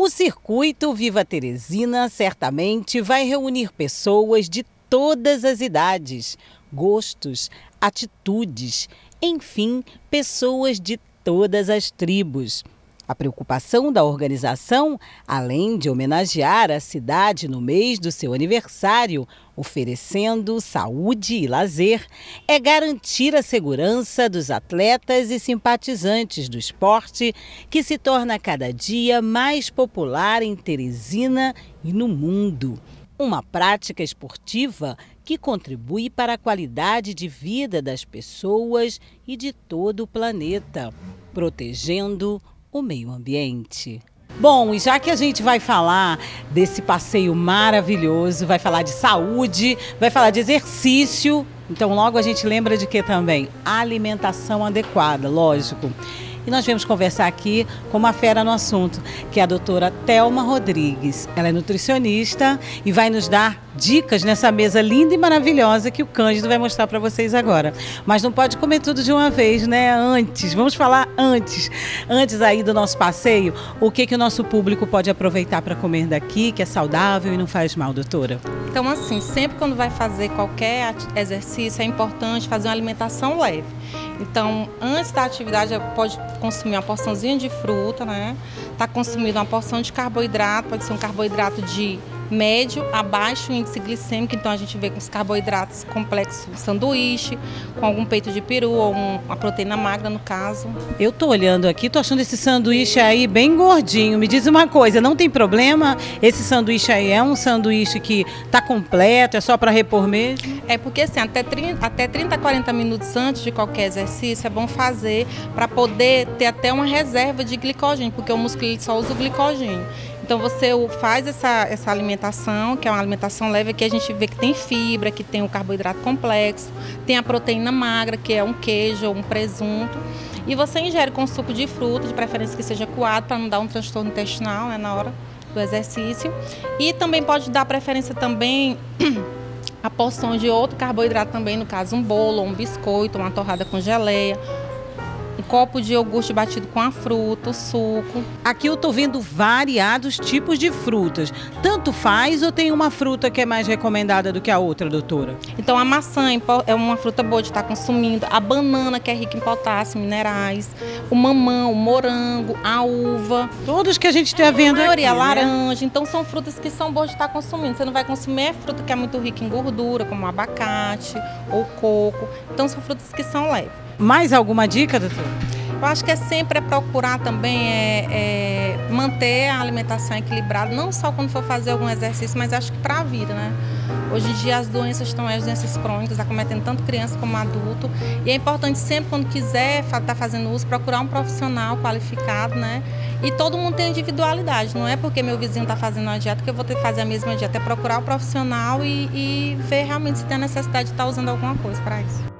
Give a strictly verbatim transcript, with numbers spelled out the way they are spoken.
O circuito Viva Teresina certamente vai reunir pessoas de todas as idades, gostos, atitudes, enfim, pessoas de todas as tribos. A preocupação da organização, além de homenagear a cidade no mês do seu aniversário, oferecendo saúde e lazer, é garantir a segurança dos atletas e simpatizantes do esporte, que se torna cada dia mais popular em Teresina e no mundo. Uma prática esportiva que contribui para a qualidade de vida das pessoas e de todo o planeta, protegendo o meio ambiente. Bom, e já que a gente vai falar desse passeio maravilhoso, vai falar de saúde, vai falar de exercício, então logo a gente lembra de que também? Alimentação adequada, lógico. E nós vamos conversar aqui com uma fera no assunto, que é a doutora Thelma Rodrigues. Ela é nutricionista e vai nos dar dicas nessa mesa linda e maravilhosa que o Cândido vai mostrar para vocês agora. Mas não pode comer tudo de uma vez, né? Antes, vamos falar antes. Antes aí do nosso passeio, o que, que o nosso público pode aproveitar para comer daqui, que é saudável e não faz mal, doutora? Então, assim, sempre quando vai fazer qualquer exercício, é importante fazer uma alimentação leve. Então, antes da atividade, pode consumir uma porçãozinha de fruta, né? Tá consumindo uma porção de carboidrato, pode ser um carboidrato de médio a baixo índice glicêmico, então a gente vê com os carboidratos complexos, um sanduíche, com algum peito de peru ou um, uma proteína magra no caso. Eu tô olhando aqui, tô achando esse sanduíche aí bem gordinho. Me diz uma coisa, não tem problema? Esse sanduíche aí é um sanduíche que tá completo, é só para repor mesmo? É porque assim, até trinta, até trinta a quarenta minutos antes de qualquer exercício é bom fazer para poder ter até uma reserva de glicogênio, porque o músculo ele só usa o glicogênio. Então você faz essa, essa alimentação, que é uma alimentação leve, que a gente vê que tem fibra, que tem o carboidrato complexo, tem a proteína magra, que é um queijo ou um presunto. E você ingere com suco de fruta, de preferência que seja coado, para não dar um transtorno intestinal, né, na hora do exercício. E também pode dar preferência também a porção de outro carboidrato também, no caso um bolo, um biscoito, uma torrada com geleia. Um copo de iogurte batido com a fruta, o suco. Aqui eu tô vendo variados tipos de frutas. Tanto faz ou tem uma fruta que é mais recomendada do que a outra, doutora? Então a maçã é uma fruta boa de estar consumindo. A banana, que é rica em potássio, minerais. O mamão, o morango, a uva. Todos que a gente está vendo aqui, a maioria, né? laranja. Então são frutas que são boas de estar consumindo. Você não vai consumir é fruta que é muito rica em gordura, como o abacate ou coco. Então são frutas que são leves. Mais alguma dica, doutor? Eu acho que é sempre é procurar também é, é, manter a alimentação equilibrada, não só quando for fazer algum exercício, mas acho que para a vida, né? Hoje em dia as doenças estão, as doenças crônicas, acometendo tanto criança como adulto. E é importante sempre, quando quiser estar tá fazendo uso, procurar um profissional qualificado, né? E todo mundo tem individualidade, não é porque meu vizinho está fazendo uma dieta que eu vou ter que fazer a mesma dieta. É procurar o profissional e, e ver realmente se tem a necessidade de estar tá usando alguma coisa para isso.